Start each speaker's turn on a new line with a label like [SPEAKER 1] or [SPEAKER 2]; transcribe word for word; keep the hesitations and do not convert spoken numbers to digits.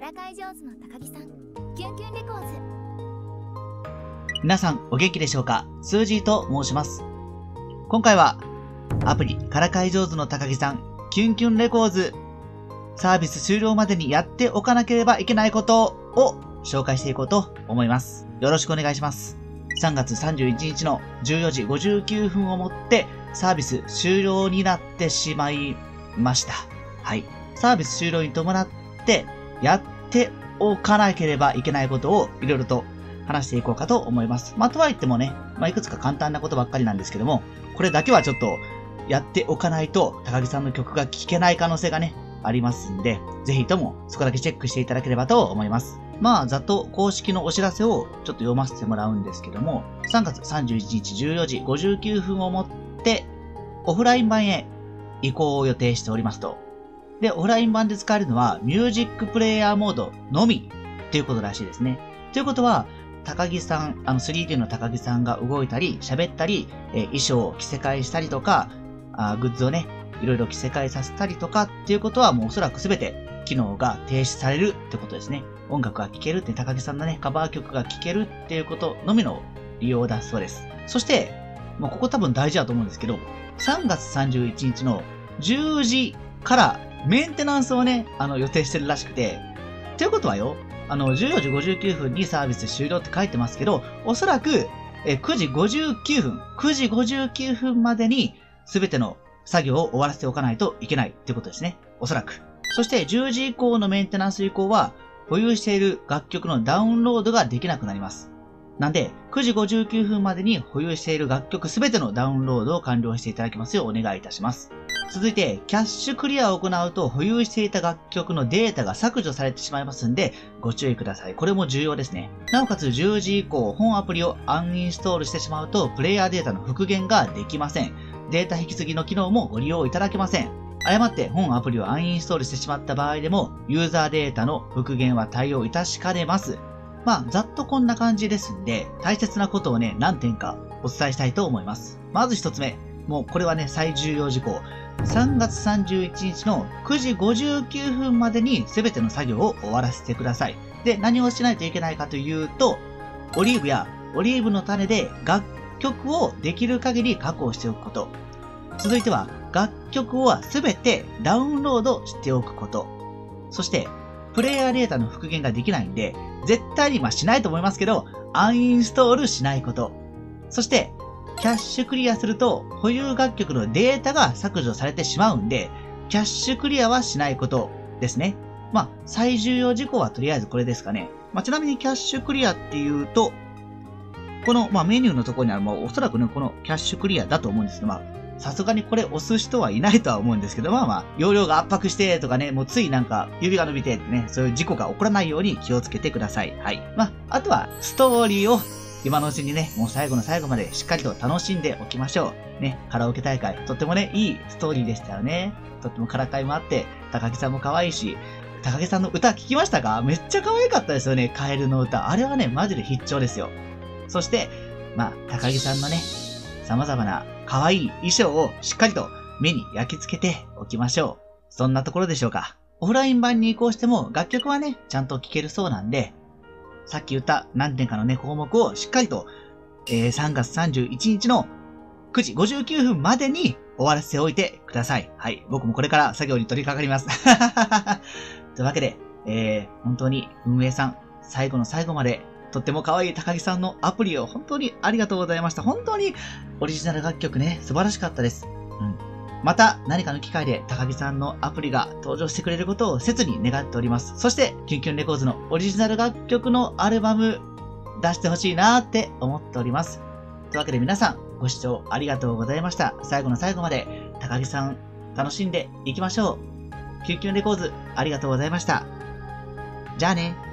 [SPEAKER 1] からかい上手の高木さん、キュンキュンレコーズ。
[SPEAKER 2] 皆さんお元気でしょうか？スージーと申します。今回はアプリからかい上手の高木さん、キュンキュンレコーズサービス終了までにやっておかなければいけないことを紹介していこうと思います。よろしくお願いします。さんがつさんじゅういちにちのじゅうよじごじゅうきゅうふんをもってサービス終了になってしまいました。はい。サービス終了に伴ってやっておかなければいけないことをいろいろと話していこうかと思います。まあ、とはいってもね、まあ、いくつか簡単なことばっかりなんですけども、これだけはちょっとやっておかないと高木さんの曲が聴けない可能性がね、ありますんで、ぜひともそこだけチェックしていただければと思います。まあ、ざっと公式のお知らせをちょっと読ませてもらうんですけども、さんがつさんじゅういちにちじゅうよじごじゅうきゅうふんをもってオフライン版へ移行を予定しておりますと。で、オフライン版で使えるのはミュージックプレイヤーモードのみっていうことらしいですね。ということは、高木さん、あの スリーディー の高木さんが動いたり、喋ったり、えー、衣装を着せ替えしたりとか、あグッズをね、いろいろ着せ替えさせたりとかっていうことはもうおそらくすべて機能が停止されるってことですね。音楽が聴けるって高木さんのね、カバー曲が聴けるっていうことのみの利用だそうです。そして、もうここ多分大事だと思うんですけど、さんがつさんじゅういちにちのじゅうじからメンテナンスをね、あの予定してるらしくて、ということはよ、あの、じゅうよじごじゅうきゅうふんにサービス終了って書いてますけど、おそらく、えくじごじゅうきゅうふん、くじごじゅうきゅうふんまでに全ての作業を終わらせておかないといけないっていうことですね。おそらく。そしてじゅうじ以降のメンテナンス以降は、保有している楽曲のダウンロードができなくなります。なんで、くじごじゅうきゅうふんまでに保有している楽曲すべてのダウンロードを完了していただきますようお願いいたします。続いて、キャッシュクリアを行うと保有していた楽曲のデータが削除されてしまいますんで、ご注意ください。これも重要ですね。なおかつじゅうじ以降、本アプリをアンインストールしてしまうと、プレイヤーデータの復元ができません。データ引き継ぎの機能もご利用いただけません。誤って本アプリをアンインストールしてしまった場合でも、ユーザーデータの復元は対応いたしかねます。まあ、ざっとこんな感じですんで、大切なことをね、何点かお伝えしたいと思います。まず一つ目。もうこれはね、最重要事項。さんがつさんじゅういちにちのくじごじゅうきゅうふんまでに全ての作業を終わらせてください。で、何をしないといけないかというと、オリーブやオリーブの種で楽曲をできる限り確保しておくこと。続いては、楽曲は全てダウンロードしておくこと。そして、プレイヤーデータの復元ができないんで、絶対にまあしないと思いますけど、アンインストールしないこと。そして、キャッシュクリアすると、保有楽曲のデータが削除されてしまうんで、キャッシュクリアはしないことですね。まあ、最重要事項はとりあえずこれですかね。まあ、ちなみにキャッシュクリアっていうと、この、まあ、メニューのところにある、まあ、おそらくね、このキャッシュクリアだと思うんですけど、まあ、さすがにこれ押す人はいないとは思うんですけど、まあまあ、容量が圧迫してとかね、もうついなんか指が伸びてってね、そういう事故が起こらないように気をつけてください。はい。まあ、あとは、ストーリーを今のうちにね、もう最後の最後までしっかりと楽しんでおきましょう。ね、カラオケ大会、とってもね、いいストーリーでしたよね。とってもからかいもあって、高木さんも可愛いし、高木さんの歌聞きましたか？めっちゃ可愛かったですよね、カエルの歌。あれはね、マジで必聴ですよ。そして、まあ、高木さんのね、様々な可愛い衣装をしっかりと目に焼き付けておきましょう。そんなところでしょうか。オフライン版に移行しても楽曲はね、ちゃんと聴けるそうなんで、さっき言った何点かのね、項目をしっかりと、えー、さんがつさんじゅういちにちのくじごじゅうきゅうふんまでに終わらせておいてください。はい。僕もこれから作業に取り掛かります。というわけで、えー、本当に運営さん、最後の最後までとっても可愛い高木さんのアプリを本当にありがとうございました。本当にオリジナル楽曲ね、素晴らしかったです。うん。また何かの機会で高木さんのアプリが登場してくれることを切に願っております。そして、キュンキュンレコーズのオリジナル楽曲のアルバム出してほしいなーって思っております。というわけで皆さんご視聴ありがとうございました。最後の最後まで高木さん楽しんでいきましょう。キュンキュンレコーズありがとうございました。じゃあね。